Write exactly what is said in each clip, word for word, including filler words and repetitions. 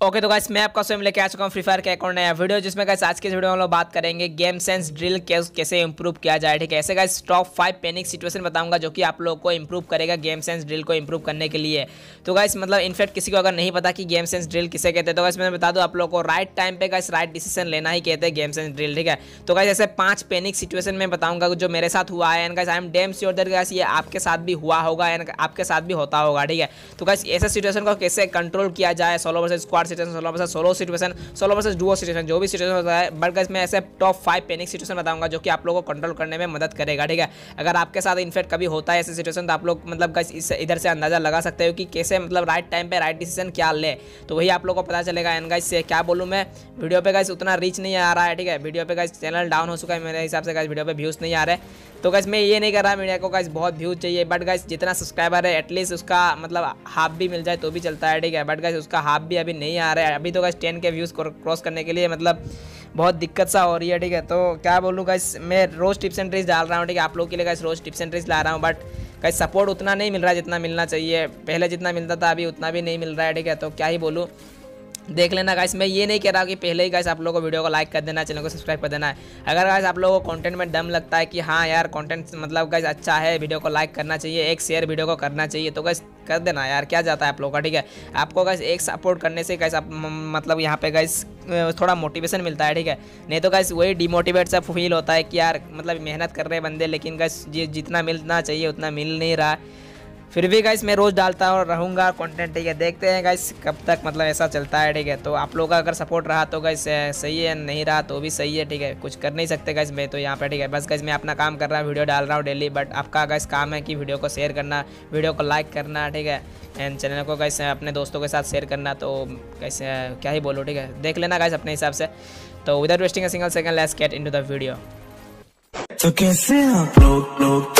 Okay तो guys मैं आपका स्वयं लेके आ चुका हूँ फ्री फायर का एक और नया वीडियो, जिसमें गाइस आज के इस वीडियो में हम लोग बात करेंगे गेम सेंस ड्रिल कैसे इंप्रूव किया जाए। ठीक है, ऐसे guys top five panic situation बताऊंगा जो कि आप लोगों को इंप्रूव करेगा गेम सेंस ड्रिल को इंप्रूव करने के लिए। तो गाइस मतलब इनफैक्ट किसी को अगर नहीं पता कि गेम सेंस ड्रिल किसे कहते हैं तो गाइस मैं बता दूं आप लोगों को, राइट टाइम पे गाइस राइट डिसीजन लेना ही कहते हैं गेम सेंस ड्रिल। ठीक है, तो गाइस ऐसे पांच पैनिक सिचुएशन में बताऊंगा जो मेरे साथ हुआ है and guys I am damn sure that guys ये आपके साथ भी हुआ होगा एंड आपके साथ भी होता होगा। ठीक है, तो गाइस ऐसे सिचुएशन को कैसे कंट्रोल किया जाए, solo versus squad situation, solo versus solo situation, solo versus duo situation, जो भी सिचुएशन होता है, बट गाइस मैं ऐसे टॉप फाइव पैनिक सिचुएशन बताऊंगा जो कि आप लोगों को कंट्रोल करने में मदद करेगा। ठीक है, अगर आपके साथ इनफैक्ट कभी होता है ऐसे सिचुएशन तो आप लोग मतलब गाइस इस इधर से अंदाजा लगा सकते हो कि कैसे मतलब राइट टाइम पे राइट डिसीजन क्या ले, तो वही आप लोग को पता चलेगा। एंड गाइस क्या बोलूँ मैं, वीडियो पे गाइस उतना रीच नहीं आ रहा है। ठीक है, वीडियो पे गाइस चैनल डाउन हो चुका है मेरे हिसाब से, गाइस वीडियो पे व्यूज़ नहीं आ रहे, तो गाइस मैं ये नहीं कर रहा मीडिया को गाइस बहुत व्यूज चाहिए, बट गाइस जितना सब्सक्राइबर है एटलीस्ट उसका मतलब हाफ भी मिल जाए तो भी चलता है। ठीक है, बट गाइस उसका हाफ भी अभी नहीं आ रहा है। अभी तो guys ten K views cross करने के लिए मतलब बहुत दिक्कत सा हो रही है। ठीक है, तो क्या बोलूँ गाइस, मैं रोज़ टिप्स एंड ट्रिक्स डाल रहा हूँ। ठीक है, आप लोग के लिए गाइस रोज़ टिप्स एंड ट्रिक्स ला रहा हूँ, बट गाइस सपोर्ट उतना नहीं मिल रहा है जितना मिलना चाहिए। पहले जितना मिलता था अभी उतना भी नहीं मिल रहा है। ठीक है, तो क्या ही बोलूँ, देख लेना गाइस। मैं ये नहीं कह रहा कि पहले ही गाइस आप लोगों को वीडियो को लाइक कर देना है, चैनल को सब्सक्राइब कर देना है। अगर गाइस आप लोगों को कंटेंट में दम लगता है कि हाँ यार कंटेंट मतलब गाइस अच्छा है, वीडियो को लाइक करना चाहिए, एक शेयर वीडियो को करना चाहिए, तो गाइस कर देना यार, क्या जाता है आप लोगों का। ठीक है, आपको गाइस एक सपोर्ट करने से गाइस आप मतलब यहाँ पे गाइस थोड़ा मोटिवेशन मिलता है। ठीक है, नहीं तो गाइस वही डिमोटिवेट सा फील होता है कि यार मतलब मेहनत कर रहे हैं बंदे, लेकिन गाइस जितना मिलना चाहिए उतना मिल नहीं रहा। फिर भी गाइस मैं रोज़ डालता हूँ रहूँगा कंटेंट। ठीक है, देखते हैं गाइस कब तक मतलब ऐसा चलता है। ठीक है, तो आप लोगों का अगर सपोर्ट रहा तो गाइस सही है, नहीं रहा तो भी सही है। ठीक है, कुछ कर नहीं सकते गाइस मैं तो यहाँ पे। ठीक है, बस गाइस मैं अपना काम कर रहा हूँ, वीडियो डाल रहा हूँ डेली, बट आपका गाइस काम है कि वीडियो को शेयर करना, वीडियो को लाइक करना। ठीक है, एंड चैनल को गाइस अपने दोस्तों के साथ शेयर करना। तो गाइस क्या ही बोलो, ठीक है, देख लेना गाइस अपने हिसाब से। तो without wasting a single second let's get into the video. तो कैसे आप लोग लोग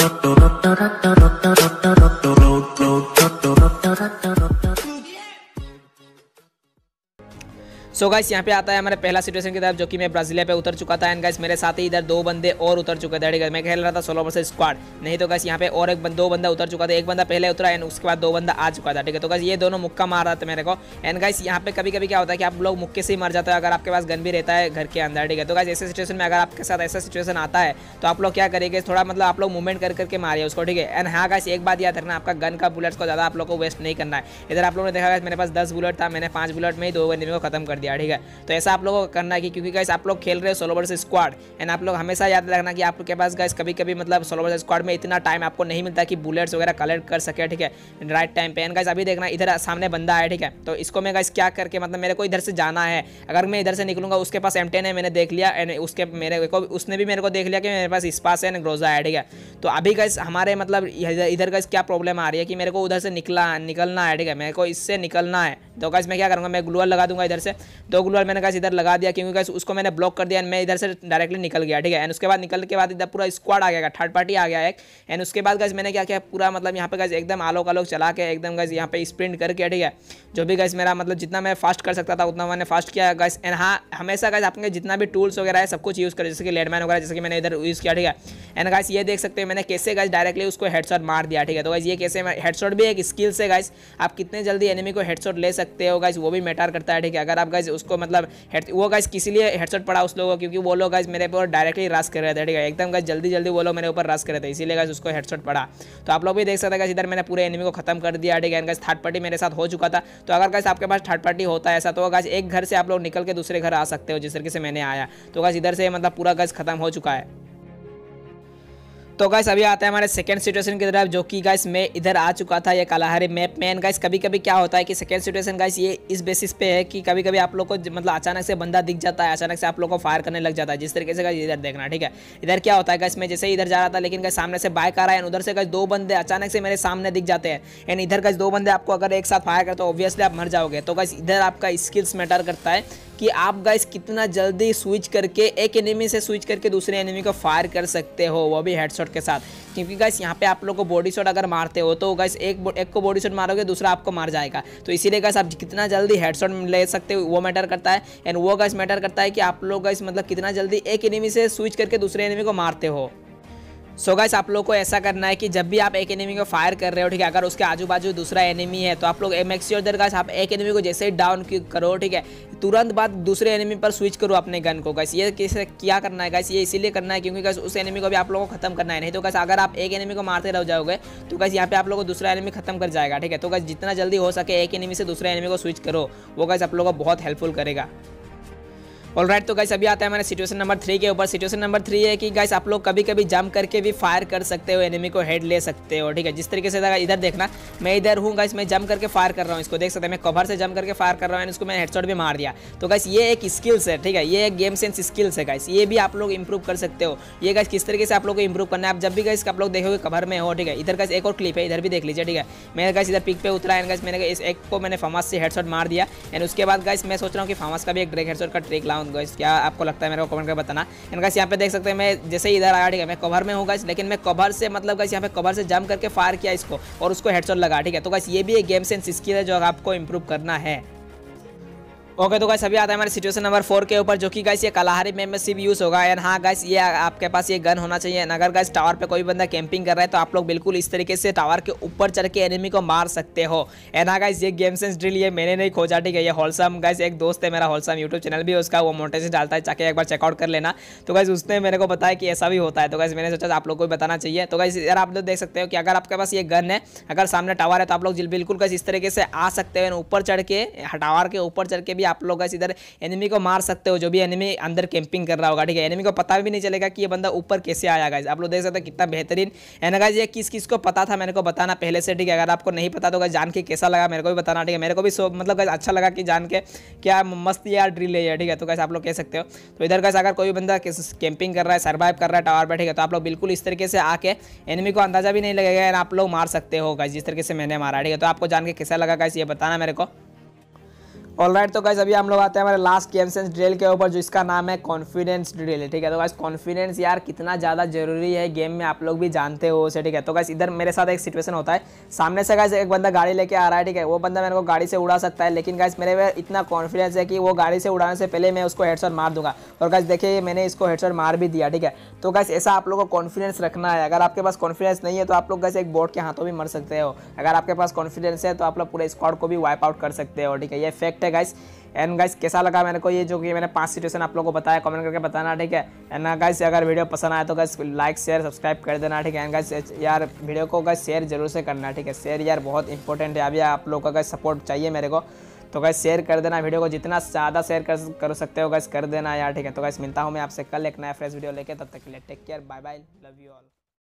सो गाइस यहाँ पे आता है हमारे पहला सिचुएशन की तरफ, जो कि मैं ब्राजीलिया पे उतर चुका था। एंड गाइस मेरे साथ ही इधर दो बंदे और उतर चुके थे। ठीक है, मैं खेल रहा था सोलो वर्सेस स्क्वाड, नहीं तो गाइस यहाँ पे और एक दो बंदा उतर चुका था। एक बंदा पहले उतरा एंड उसके बाद दो बंदा आ चुका था। ठीक है, तो गाइस ये दोनों मुक्का मार रहा था मेरे को। एंड गाइस यहाँ पे कभी कभी क्या होता है कि आप लोग मुक्के से ही मर जाते हो अगर आपके पास गन भी रहता है घर के अंदर। ठीक है, तो गाइस ऐसे सिचुएशन में अगर आपके साथ ऐसा सिचुएशन आता है तो आप लोग क्या करेंगे, थोड़ा मतलब आप लोग मूवमेंट कर करके मारिए उसको। ठीक है, एंड हाँ गाइस एक बात याद रखना, आपका गन का बुलेट्स को ज़्यादा आप लोग को वेस्ट नहीं करना है। इधर आप लोगों ने देखा मेरे पास दस बुलेट था, मैंने पाँच बुलेट में ही दो एनिमी को खत्म कर दिया। ठीक है, तो ऐसा आप लोगों को करना है कि क्योंकि गाइस आप लोग खेल रहे हो सोलो वर्सेस स्क्वाड एंड आप लोग हमेशा याद रखना कि आपके पास गाइस कभी कभी मतलब सोलो वर्सेस स्क्वाड में इतना टाइम आपको नहीं मिलता कि बुलेट्स वगैरह कलेक्ट कर सके। ठीक है, राइट टाइम पे। एंड गाइस अभी देखना इधर सामने बंदा है। ठीक है, तो इसको मैं गाइस क्या करके मतलब मेरे को इधर से जाना है, अगर मैं इधर से निकलूंगा उसके पास एम टेन है, मैंने देख लिया, एंड उसके मेरे को उसने भी मेरे को देख लिया कि मेरे पास स्पास है, ग्रोजा है। ठीक है, तो अभी गाइस हमारे मतलब इधर गाइस क्या प्रॉब्लम आ रही है कि मेरे को उधर से निकला निकलना है। ठीक है, मेरे को इससे निकलना है, तो गाइस मैं क्या करूँगा, मैं ग्लूअल लगा दूंगा इधर से। दो ग्लूअल मैंने गाइस इधर लगा दिया क्योंकि गाइस उसको मैंने ब्लॉक कर दिया एंड मैं इधर से डायरेक्टली निकल गया। ठीक है, एंड उसके बाद निकलने के बाद इधर पूरा स्क्वाड आ गया, थर्ड पार्टी आ गया एक। एंड उसके बाद गाइस मैंने क्या किया, पूरा मतलब यहाँ पे गाइस एकदम आलोक आलोक चला के एकदम गाइस यहाँ पे स्प्रिंट करके। ठीक है, जो भी गाइस मेरा मतलब जितना मैं फास्ट कर सकता था उतना मैंने फास्ट किया गाइस। एंड हाँ हमेशा गाइस आपके जितना भी टूल्स वगैरह है सब कुछ यूज़ करें, जैसे कि लेडमैन वगैरह, जैसे कि मैंने इधर यूज़ किया। ठीक है, एंड गाइस ये देख सकते हैं मैंने कैसे गाइस डायरेक्टली उसको हेडशॉट मार दिया। ठीक है, तो गाइस ये कैसे हेडशॉट भी एक स्किल से गाइस आप कितने जल्दी एनिमी को हेडशॉट ले सकते हो गाइस वो भी मैटर करता है। ठीक है, अगर आप गाइस उसको मतलब वो गाइस किसी लिए हेडशॉट पड़ा उस लोगों, क्योंकि वो लोग गाइस मेरे ऊपर डायरेक्टली रश कर रहे थे। ठीक है, एकदम गाइस जल्दी जल्दी वो लोग मेरे ऊपर रश कर रहे थे, इसीलिए गाइस उसको हेडशॉट पड़ा। तो आप लोग भी देख सकते हैं गाइस इधर मैंने पूरे एनिमी को खत्म कर दिया। ठीक है, गाइस थर्ड पार्टी मेरे साथ हो चुका था। तो अगर गाइस आपके पास थर्ड पार्टी होता है ऐसा, तो गाइस एक घर से आप लोग निकल के दूसरे घर आ सकते हो, जिस तरीके से मैंने आया। तो गाइस इधर से मतलब पूरा गाइस खत्म हो चुका है। तो गाइस अभी आता है हमारे सेकंड सिचुएशन की तरफ, जो कि गाइस मैं इधर आ चुका था ये कालाहारी मैप में। एंड गाइस कभी कभी क्या होता है कि सेकंड सिचुएशन गाइस ये इस बेसिस पे है कि कभी कभी आप लोग को मतलब अचानक से बंदा दिख जाता है, अचानक से आप लोग को फायर करने लग जाता है, जिस तरीके से गाइस इधर देखना। ठीक है, इधर क्या होता है गाइस, मैं जैसे ही इधर जा रहा था लेकिन गाइस सामने से बाइक आ रहा है, उधर से गाइस दो बंदे अचानक से मेरे सामने दिख जाते हैं। एंड इधर गाइस दो बंदे आपको अगर एक साथ फायर करते हो ऑब्वियसली आप मर जाओगे। तो गाइस इधर आपका स्किल्स मैटर करता है कि आप गाइस कितना जल्दी स्विच करके एक एनिमी से स्विच करके दूसरे एनिमी को फायर कर सकते हो, वो भी हेडशॉट के साथ। क्योंकि गाइस यहाँ पे आप लोग को बॉडी शॉट अगर मारते हो तो गाइस एक एक को बॉडी शॉट मारोगे दूसरा आपको मार जाएगा, तो इसीलिए गाइस आप कितना जल्दी हेडशॉट ले सकते हो वो मैटर करता है। एंड वो गाइस मैटर करता है कि आप लोग गाइस मतलब कितना जल्दी एक एनिमी से स्विच करके दूसरे एनिमी को मारते हो। सो गाइस आप लोग को ऐसा करना है कि जब भी आप एक एनिमी को फायर कर रहे हो, ठीक है, अगर उसके आजू बाजू दूसरा एनिमी है तो आप लोग मेक श्योर दैट गाइस आप एक एनिमी को जैसे ही डाउन करो, ठीक है, तुरंत बाद दूसरे एनिमी पर स्विच करो अपने गन को। गाइस ये किसे क्या करना है गाइस, ये इसीलिए करना है क्योंकि गाइस उस एनिमी को भी आप लोगों को खत्म करना है। नहीं तो गाइस अगर आप एक एनिमी को मारते रह जाओगे तो गाइस यहाँ पे आप लोगों को दूसरा एनिमी खत्म कर जाएगा, ठीक है। तो गाइस जितना जल्दी हो सके एक एनिमी से दूसरे एनिमी को स्विच करो, वो गाइस आप लोगों को बहुत हेल्पफुल करेगा। ऑलराइट, तो गाइस अभी आता है हमारे सिचुएशन नंबर थ्री के ऊपर। सिचुएशन नंबर थ्री है कि गाइस आप लोग कभी कभी जंप करके भी फायर कर सकते हो, एनिमी को हेड ले सकते हो, ठीक है। जिस तरीके से इधर देखना, मैं इधर हूँ गाइस, मैं जंप करके फायर कर रहा हूँ, इसको देख सकते हैं, मैं कवर से जंप करके फायर कर रहा हूँ, इसको मैंने हेडशॉट भी मार दिया। तो गाइस ये एक स्किल्स है, ठीक है, ये एक गेम सेंस स्किल्स है गाइस, ये भी आप लोग इंप्रूव कर सकते हो। ये गाइस किस तरीके से आप लोग को इंप्रूव करना है, आप जब भी गाइस आप लोग देखोगे कवर में हो, ठीक है। इधर गाइस एक और क्लिप है, इधर भी देख लीजिए, ठीक है। मैं गाइस इधर पिक पे उतरा है गाइस, मैंने इस एक को मैंने फामस से हेडशॉट मार दिया। एंड उसके बाद गाइस मैं सोच रहा हूँ कि फामस का भी एक ड्रैग हेडशॉट का ट्रिक लाऊं गाइस, क्या आपको लगता है मेरे को कमेंट करके बताना। एंड गाइस यहाँ पे देख सकते हैं मैं जैसे ही इधर आया, ठीक है, मैं कवर में हूँ गाइस, लेकिन मैं कवर से मतलब गाइस यहाँ पे कवर से जंप करके फायर किया इसको और उसको हेडशॉट लगा, ठीक है। तो गाइस ये भी एक गेम सेंस स्किल है जो आपको इंप्रूव करना है। ओके, तो गाइस अभी आता है हमारे सिचुएशन नंबर फोर के ऊपर, जो कि गाइस ये कलाहारी में सिर्फ यूज़ होगा। एंड हाँ गाइस ये आपके पास ये गन होना चाहिए। अगर गाइस टावर पे कोई बंदा कैंपिंग कर रहा है तो आप लोग बिल्कुल इस तरीके से टावर के ऊपर चढ़ के एनिमी को मार सकते हो। एंड हाँ गाइस ये गेम सेंस ड्रिल ये मैंने नहीं खोजा, ठीक है, ये होलसम गाइस एक दोस्त है मेरा, होलसम यूट्यूब चैनल भी है उसका, वो मोटे से डालता है, जाके एक बार चेकआउट कर लेना। तो गाइस उसने मेरे को बताया कि ऐसा भी होता है, तो गाइस मैंने सोचा आप लोग को भी बताना चाहिए। तो गाइस यार आप लोग देख सकते हो कि अगर आपके पास ये गन है, अगर सामने टावर है तो आप लोग बिल्कुल गाइस इस तरीके से आ सकते हो, ऊपर चढ़ के टावर के ऊपर चढ़ के भी आप लोग गाइस इधर एनिमी को मार सकते हो, जो भी एनिमी अंदर कैंपिंग कर रहा होगा, ठीक है। एनिमी को पता भी नहीं चलेगा कि ये बंदा ऊपर कैसे आया गाइस, आप लोग देख सकते हैं कितना बेहतरीन। एंड गाइस ये किस किस को पता था मेरे को बताना पहले से, ठीक है। अगर आपको नहीं पता तो गाइस जान के कैसा लगा मेरे को भी बताना, ठीक है। मेरे को भी सो मतलब गाइस अच्छा लगा कि जान के क्या मस्त यार ड्रिल है, ठीक है। तो गाइस आप लोग कह सकते हो। तो इधर गाइस अगर कोई बंदा कैंपिंग कर रहा है, सर्वाइव कर रहा है टावर पे, ठीक है, तो आप लोग बिल्कुल इस तरीके से आके एनिमी को अंदाजा भी नहीं लगेगा एंड आप लोग मार सकते हो गाइस, जिस तरीके से मैंने मारा, ठीक है। तो आपको जान के कैसा लगा गाइस ये बताना मेरे को। ऑलराइट, तो गाइस अभी हम लोग आते हैं हमारे लास्ट गेम सेंस ड्रिल के ऊपर, जो इसका नाम है कॉन्फिडेंस ड्रिल, ठीक है। तो गाइस कॉन्फिडेंस यार कितना ज़्यादा जरूरी है गेम में, आप लोग भी जानते हो उसे, ठीक है। तो गाइस इधर मेरे साथ एक सिचुएशन होता है, सामने से गाइस एक बंदा गाड़ी लेके आ रहा है, ठीक है, वो बंदा मेरे को गाड़ी से उड़ा सकता है, लेकिन गाइस मेरे में इतना कॉन्फिडेंस है कि वो गाड़ी से उड़ाने से पहले मैं उसको हेडशॉट मार दूंगा। और गाइस देखिए मैंने इसको हेडशॉट मार भी दिया, ठीक है। तो गाइस ऐसा आप लोगों को कॉन्फिडेंस रखना है। अगर आपके पास कॉन्फिडेंस नहीं है तो आप लोग गाइस एक बोट के हाथों भी मर सकते हो। अगर आपके पास कॉन्फिडेंस है तो आप लोग पूरे स्क्वाड को भी वाइप आउट कर सकते हो, ठीक है। ये फैक्ट है गाइस। एंड गाइस कैसा लगा मेरे को ये जो कि मैंने पांच सिचुएशन आप लोगों को बताया, कमेंट करके बताना, ठीक है। एंड गाइस अगर वीडियो पसंद आए तो गाइस लाइक शेयर सब्सक्राइब कर देना, ठीक है। एंड गाइस यार वीडियो को गाइस शेयर जरूर से करना, ठीक है। शेयर यार बहुत इंपॉर्टेंट है, अभी आप लोगों का गाइस सपोर्ट चाहिए मेरे को। तो गाइस शेयर कर देना वीडियो को, जितना ज़्यादा शेयर कर कर सकते हो गाइस कर देना यार, ठीक है। तो गाइस मिलता हूँ मैं आपसे कल एक नया फ्रेश वीडियो लेके, तब तक के लिए take care, bye bye, love you all.